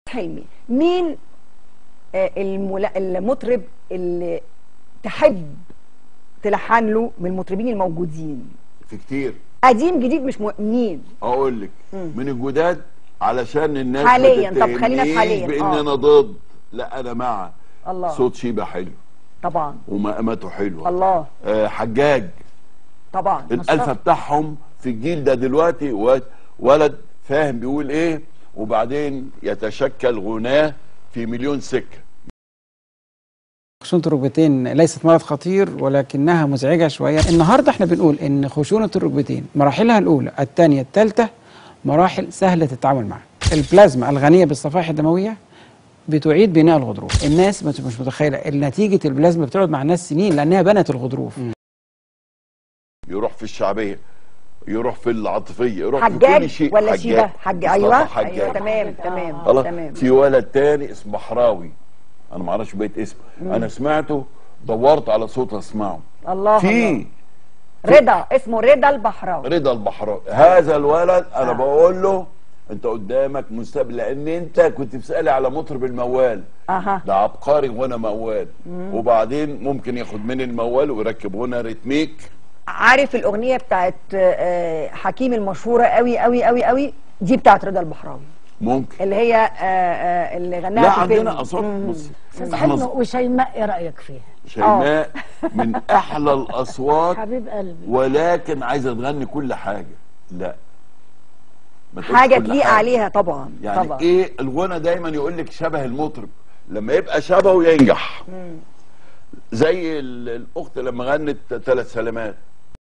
حلمي مين المطرب اللي تحب تلحن له من المطربين الموجودين؟ في كتير قديم جديد مش مين؟ اقول لك من الجداد علشان الناس حاليا. طب خلينا في حاليا بان انا ضد، لا انا مع. الله. صوت شيبه حلو طبعا ومقاماته حلوه. الله. حجاج طبعا. الالفه بتاعهم في الجيل ده دلوقتي ولد فاهم بيقول ايه، وبعدين يتشكل غناه في مليون سكه. خشونة الركبتين ليست مرض خطير ولكنها مزعجة شوية. النهاردة احنا بنقول ان خشونة الركبتين مراحلها الأولى الثانية الثالثة مراحل سهلة التعامل معها. البلازما الغنية بالصفائح الدموية بتعيد بناء الغضروف. الناس مش متخيلة نتيجة البلازما بتقعد مع الناس سنين لأنها بنت الغضروف. يروح في الشعبية، يروح في العاطفية، يروح حجاج في كل شيء. ولا شيبة؟ حجاج. ايوه حجاج. ايوه تمام تمام خلاص. تمام. في ولد تاني اسمه بحراوي، انا ما اعرفش بقيت اسمه. انا سمعته، دورت على صوت اسمعه. الله. في رضا، اسمه رضا البحراوي. رضا البحراوي. هذا الولد انا بقول له انت قدامك مستقبل، لان انت كنت بتسالي على مطرب الموال. ده عبقري وانا موال. وبعدين ممكن ياخد من الموال ويركب هنا ريتميك. عارف الاغنيه بتاعت حكيم المشهوره قوي قوي قوي قوي دي بتاعت رضا البحراوي؟ ممكن. اللي هي اللي غناها لا في عندنا اصوات. بصي وشيماء ايه رايك فيها؟ شيماء من احلى الاصوات حبيب قلبي، ولكن عايزه تغني كل حاجه. لا حاجه تليق عليها طبعا. يعني طبعا. ايه الغنى دايما يقول لك شبه المطرب، لما يبقى شبهه ينجح. زي الاخت لما غنت 3 سلامات.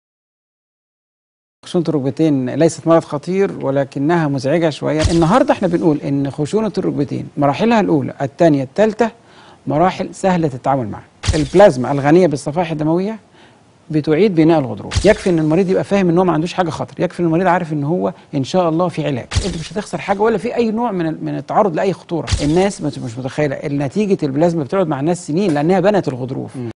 خشونة الركبتين ليست مرض خطير ولكنها مزعجة شوية. النهاردة احنا بنقول ان خشونة الركبتين مراحلها الأولى الثانية الثالثة مراحل سهلة التعامل معها. البلازما الغنية بالصفائح الدموية بتعيد بناء الغضروف. يكفي ان المريض يبقى فاهم ان هو ما عندوش حاجه خطر، يكفي ان المريض عارف ان هو ان شاء الله في علاج، انت مش هتخسر حاجه ولا في اي نوع من التعرض لاي خطوره. الناس مش متخيله نتيجه البلازما بتقعد مع الناس سنين لانها بنت الغضروف.